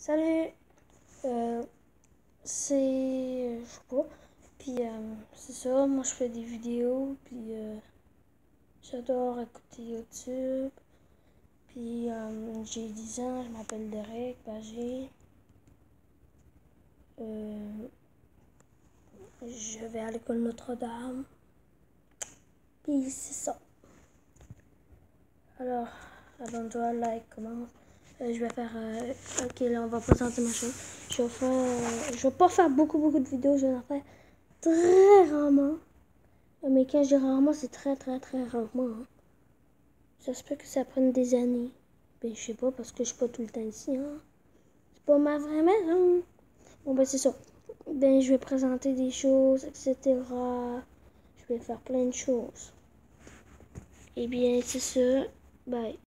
Salut, c'est, je sais pas, puis c'est ça, moi je fais des vidéos, puis j'adore écouter YouTube, puis j'ai 10 ans, je m'appelle Derek Bagé, je vais à l'école Notre-Dame, puis c'est ça. Alors, abonne-toi, like, comment. Je vais faire. Ok, là, on va présenter ma chaîne. Je vais pas faire beaucoup de vidéos. Je vais en faire très rarement. Mais quand je dis rarement, c'est très rarement. Hein. Ça se peut que ça prenne des années. Ben, je sais pas, parce que je suis pas tout le temps ici. Hein. C'est pas ma vraie maison. Bon, ben, c'est ça. Ben, je vais présenter des choses, etc. Je vais faire plein de choses. Eh bien, c'est ça. Bye.